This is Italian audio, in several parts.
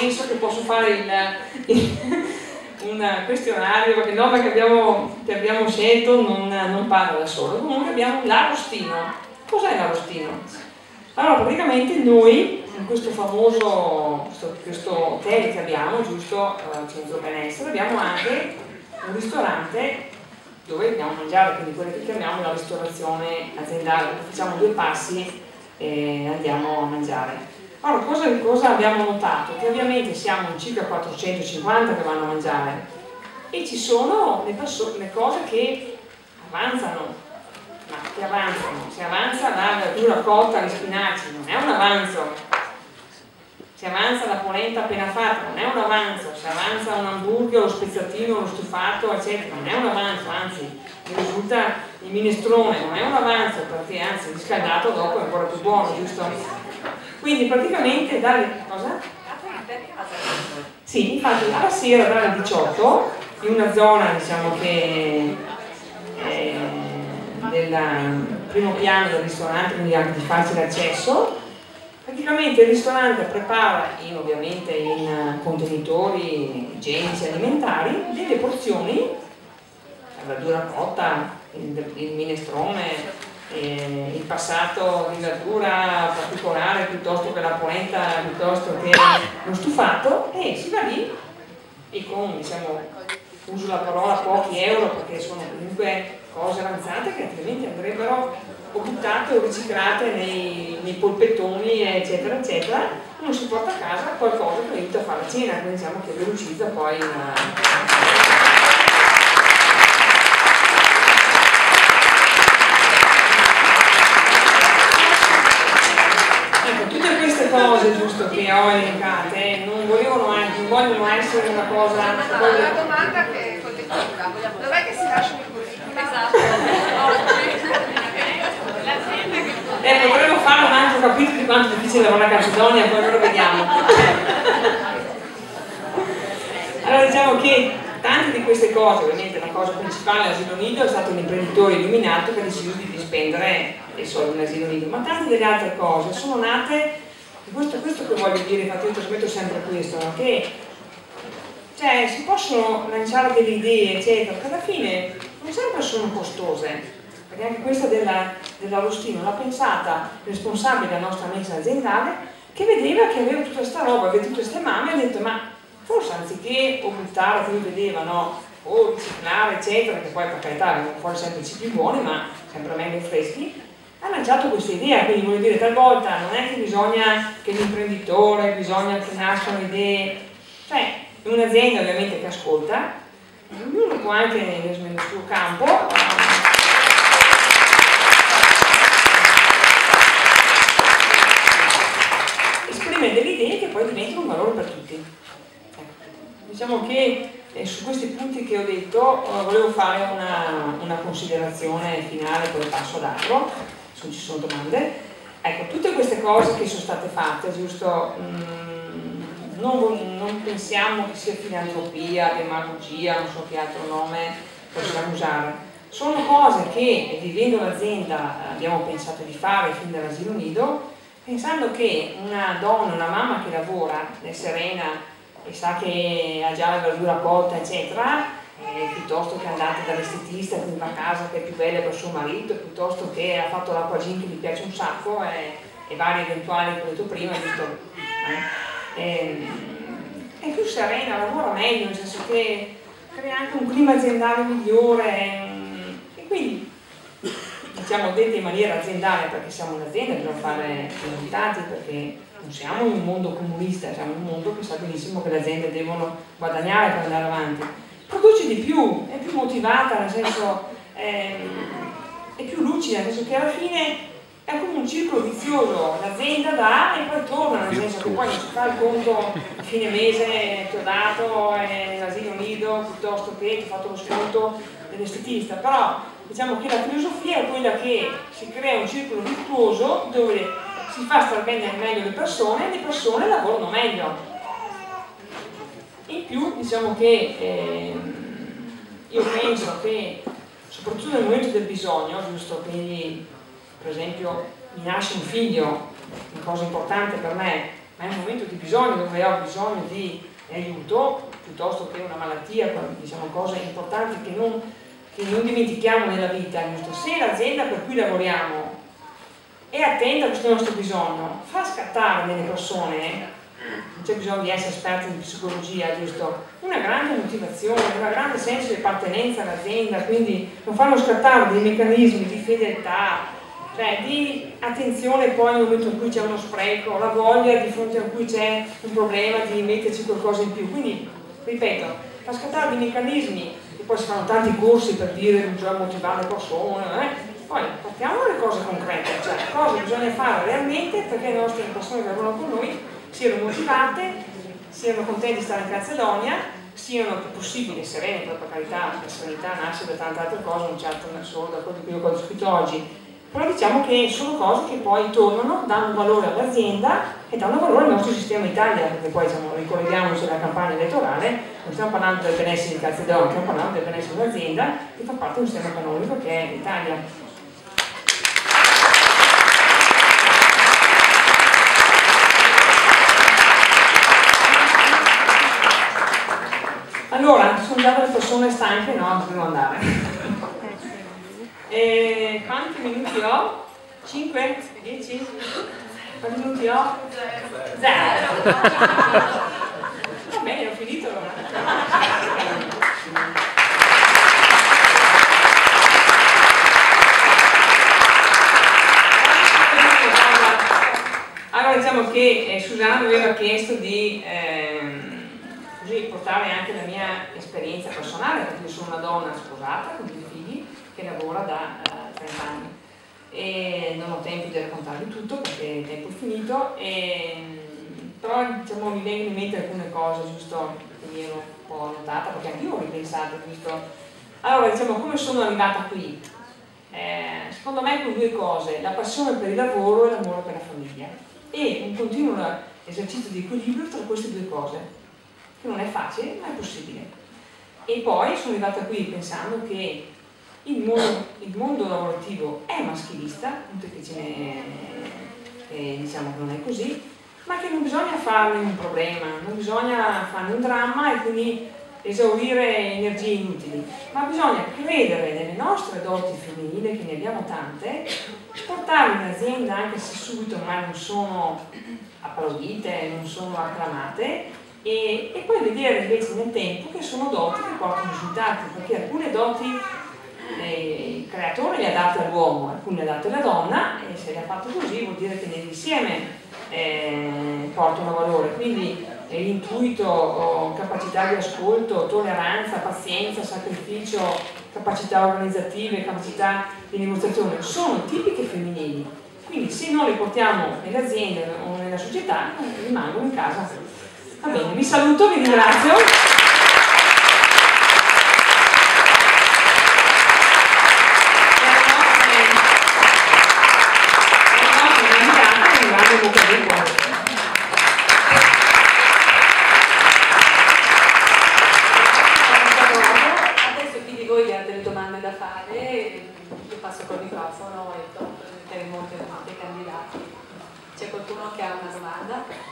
senso che posso fare un questionario, perché il nome che abbiamo scelto non parla da solo. Comunque abbiamo l'arrostino. Cos'è l'arrostino? Allora, praticamente noi, in questo famoso questo hotel che abbiamo, giusto, Centro Benessere, abbiamo anche un ristorante dove andiamo a mangiare, quindi quella che chiamiamo la ristorazione aziendale. Facciamo 2 passi e andiamo a mangiare. Allora, cosa abbiamo notato? Che ovviamente siamo circa 450 che vanno a mangiare e ci sono le cose che avanzano, ma che avanzano. Se avanza la verdura cotta, gli spinaci, non è un avanzo. Se avanza la polenta appena fatta, non è un avanzo. Se avanza un hamburger, lo spezzatino, lo stufato, eccetera, non è un avanzo, anzi, mi risulta il minestrone, non è un avanzo, perché anzi riscaldato dopo è ancora più buono, giusto? Quindi praticamente dalle... cosa? Sì, infatti alla sera dalle 18 in una zona, diciamo che del primo piano del ristorante, quindi anche di facile accesso, praticamente il ristorante prepara ovviamente in contenitori igienici alimentari delle porzioni, la verdura cotta, il minestrone, il passato di verdura particolare piuttosto che la polenta, piuttosto che lo stufato, e si va lì e con, diciamo, uso la parola pochi euro perché sono comunque cose avanzate che altrimenti andrebbero o buttate o riciclate nei polpettoni, eccetera eccetera. Uno si porta a casa qualcosa che aiuta a fare la cena, quindi diciamo che velocizza poi tutte queste cose, giusto, che ho elencate non vogliono essere una cosa. Una domanda che è collettiva. Dov'è che si lasciano i curriculum? Esatto. Potremmo fare un altro capitolo di quanto è difficile lavorare a Calcedonia, poi lo vediamo. Allora, diciamo che tante di queste cose, ovviamente la cosa principale all'asilo nido è stato un imprenditore illuminato che ha deciso di spendere dei soldi in asilo nido, ma tante delle altre cose sono nate, questo che voglio dire, infatti io trasmetto sempre questo, no? Che cioè, si possono lanciare delle idee, eccetera, che alla fine non sempre sono costose, perché anche questa dell'arrostino l'ha pensata il responsabile della nostra messa aziendale, che vedeva che aveva tutta questa roba, aveva tutte queste mamme e ha detto ma forse anziché o buttare, come vedeva, no? O riciclare, eccetera, che poi per carità vengono fuori sempre i cibi buoni, ma sempre meglio freschi, ha lanciato questa idea. Quindi voglio dire, talvolta non è che bisogna che l'imprenditore, bisogna che nascano idee, cioè un'azienda ovviamente che ascolta, ognuno può anche nel suo campo esprimere delle idee che poi diventano un valore per tutti. Diciamo che su questi punti che ho detto volevo fare una considerazione finale, poi passo ad altro, se non ci sono domande. Ecco, tutte queste cose che sono state fatte, giusto, non pensiamo che sia filantropia, demagogia, non so che altro nome possiamo usare. Sono cose che, vivendo l'azienda, abbiamo pensato di fare fin dall'asilo nido, pensando che una donna, una mamma che lavora, è serena, e sa che ha già la verdura cotta, eccetera, piuttosto che andare dall'estetista che va a casa che è più bella per suo marito, piuttosto che ha fatto l'acquagin che gli piace un sacco, e vari eventuali che ho detto prima, giusto? È più serena, lavora meglio, nel senso che crea anche un clima aziendale migliore, e quindi diciamo dette in maniera aziendale, perché siamo un'azienda, dobbiamo fare risultati, perché non siamo in un mondo comunista, siamo in un mondo che sa benissimo che le aziende devono guadagnare per andare avanti. Produce di più, è più motivata, nel senso è più lucida, nel senso che alla fine è come un circolo vizioso, l'azienda dà e poi torna, nel senso che poi non si fa il conto a fine mese, ti ho dato l'asilo nido piuttosto che ti ho fatto lo sconto dell'estetista, però diciamo che la filosofia è quella che si crea un circolo virtuoso dove si fa star bene meglio le persone e le persone lavorano meglio. In più diciamo che io penso che soprattutto nel momento del bisogno, giusto, quindi per esempio mi nasce un figlio, una cosa importante per me, ma è un momento di bisogno dove ho bisogno di aiuto, piuttosto che una malattia, diciamo cose importanti che non dimentichiamo nella vita, giusto? Se l'azienda per cui lavoriamo è attenta a questo nostro bisogno, fa scattare nelle persone, non c'è bisogno di essere esperti in psicologia, giusto? Una grande motivazione, un grande senso di appartenenza all'azienda, quindi non fanno scattare dei meccanismi di fedeltà, cioè di attenzione poi nel momento in cui c'è uno spreco, la voglia di fronte a cui c'è un problema di metterci qualcosa in più. Quindi, ripeto, fa scattare dei meccanismi, che poi si fanno tanti corsi per dire che bisogna motivare le persone, Poi partiamo dalle cose concrete, cioè cosa bisogna fare realmente perché le nostre persone che lavorano con noi siano motivate, siano contenti di stare in Calzedonia, siano il più possibile sereni, per carità, la serenità nasce da tante altre cose, non certo solo da quello che io ho scritto oggi, però diciamo che sono cose che poi tornano, danno valore all'azienda e danno valore al nostro sistema Italia, perché poi diciamo, ricolleghiamoci alla campagna elettorale, non stiamo parlando del benessere di Calzedonia, stiamo parlando del benessere dell'azienda che fa parte di un sistema economico che è l'Italia. Allora, sono già delle persone stanche, no? Devo andare. Quanti minuti ho? 5? 10? Quanti minuti ho? 0. Va bene, ho finito allora. Allora diciamo che Susanna mi aveva chiesto di così portare anche la mia esperienza personale, perché io sono una donna sposata con 2 figli che lavora da 30 anni e non ho tempo di raccontarvi tutto perché il tempo è finito, però diciamo, mi vengono in mente alcune cose giusto che mi ero un po' notata perché anche io ho ripensato giusto. Allora diciamo come sono arrivata qui, secondo me con 2 cose, la passione per il lavoro e l'amore per la famiglia e un continuo esercizio di equilibrio tra queste 2 cose che non è facile ma è possibile. E poi sono arrivata qui pensando che il mondo lavorativo è maschilista, appunto che diciamo che non è così, ma che non bisogna farne un problema, non bisogna farne un dramma e quindi esaurire energie inutili, ma bisogna credere nelle nostre doti femminili, che ne abbiamo tante, portarle in azienda anche se subito magari non sono applaudite, non sono acclamate, e poi vedere invece nel tempo che sono doti che portano risultati, perché alcune doti il creatore le ha date all'uomo, alcune le ha date alla donna, e se le ha fatto così vuol dire che nell'insieme portano valore, quindi l'intuito, capacità di ascolto, tolleranza, pazienza, sacrificio, capacità organizzative, capacità di negoziazione sono tipiche femminili, quindi se non le portiamo nelle aziende o nella società rimangono in casa. Va bene, vi saluto, vi ringrazio. Adesso chi di voi ha delle domande da fare, io passo col microfono e terremo dei candidati. C'è qualcuno che ha una domanda?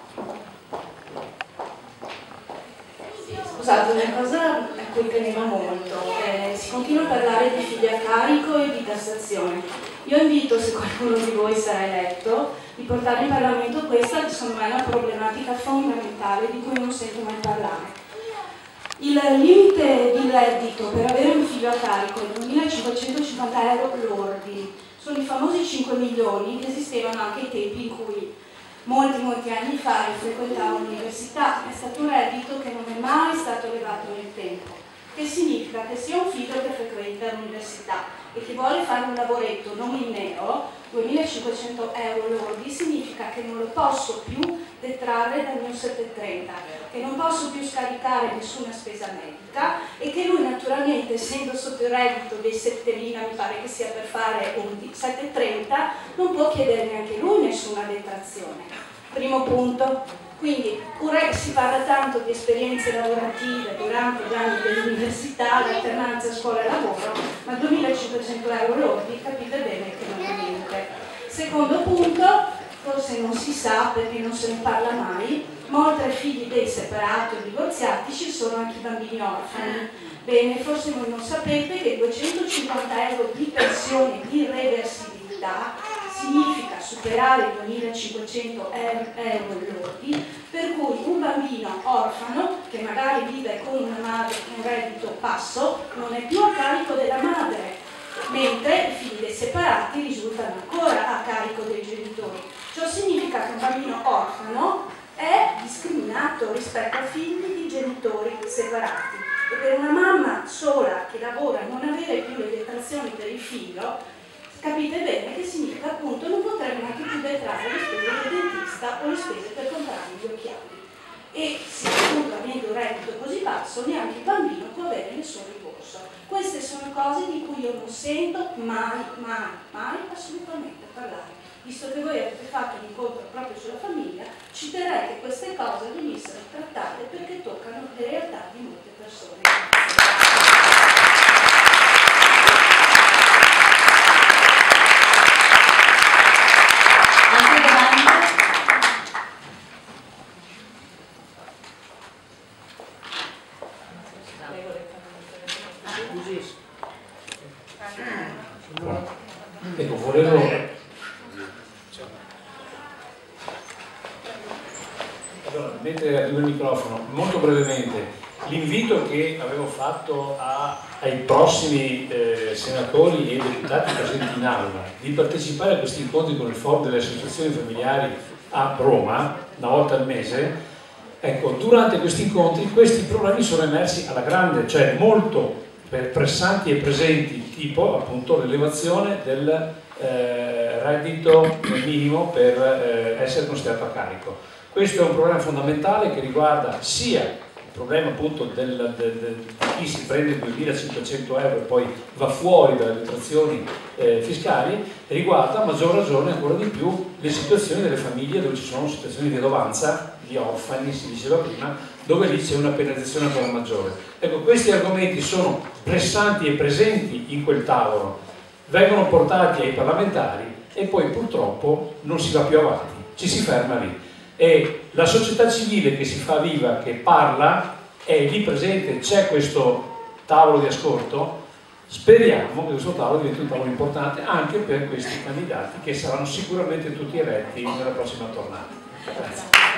Scusate, una cosa a cui tenevo molto, si continua a parlare di figli a carico e di tassazione. Io invito, se qualcuno di voi sarà eletto, di portare in Parlamento questa che secondo me è una problematica fondamentale di cui non sento mai parlare. Il limite di reddito per avere un figlio a carico è 2.550 euro lordi, sono i famosi 5 milioni che esistevano anche ai tempi in cui molti anni fa frequentavo l'università. È stato un reddito che non è mai stato elevato nel tempo, che significa che se ho un figlio che frequenta l'università e che vuole fare un lavoretto non in nero, 2.500 euro lordi significa che non lo posso più detrarre dal mio 730, che non posso più scaricare nessuna spesa medica e che lui naturalmente, essendo sotto il reddito dei 7.000, mi pare che sia per fare un 730, non può chiedere neanche lui nessuna detrazione. Primo punto. Quindi si parla tanto di esperienze lavorative durante gli anni dell'università, l'alternanza scuola e lavoro, ma 2.500 euro lordi capite bene che non è niente. Secondo punto, forse non si sa perché non se ne parla mai, ma oltre ai figli dei separati o divorziati ci sono anche i bambini orfani. Bene, forse voi non sapete che 250 euro di pensione di reversibilità significa superare i 2.500 euro lordi, per cui un bambino orfano che magari vive con una madre con un reddito basso non è più a carico della madre, mentre i figli dei separati risultano ancora a carico dei genitori. Ciò significa che un bambino orfano è discriminato rispetto a figli di genitori separati. E per una mamma sola che lavora non avere più le detrazioni per il figlio, capite bene che significa appunto non poter neanche più detrarre le spese del dentista o le spese per comprare gli occhiali. E se appunto avendo un reddito così basso, neanche il bambino può avere il suo rimborso. Queste sono cose di cui io non sento mai assolutamente parlare. Visto che voi avete fatto un incontro proprio sulla famiglia, ci terrei che queste cose venissero trattate perché toccano le realtà di molte persone. Altre domande? Ecco, volevo... Allora, mentre arriva il microfono, molto brevemente, l'invito che avevo fatto ai prossimi senatori e deputati presenti in aula di partecipare a questi incontri con il Forum delle associazioni familiari a Roma, una volta al mese, ecco, durante questi incontri questi problemi sono emersi alla grande, cioè molto pressanti e presenti, tipo appunto l'elevazione del reddito minimo per essere considerato a carico. Questo è un problema fondamentale che riguarda sia il problema appunto di chi si prende 2.500 euro e poi va fuori dalle detrazioni fiscali, riguarda a maggior ragione ancora di più le situazioni delle famiglie dove ci sono situazioni di vedovanza, di orfani, si diceva prima, dove lì c'è una penalizzazione ancora maggiore. Ecco, questi argomenti sono pressanti e presenti in quel tavolo, vengono portati ai parlamentari e poi purtroppo non si va più avanti, ci si ferma lì. E la società civile che si fa viva, che parla, è lì presente, c'è questo tavolo di ascolto. Speriamo che questo tavolo diventi un tavolo importante anche per questi candidati che saranno sicuramente tutti eletti nella prossima tornata. Grazie.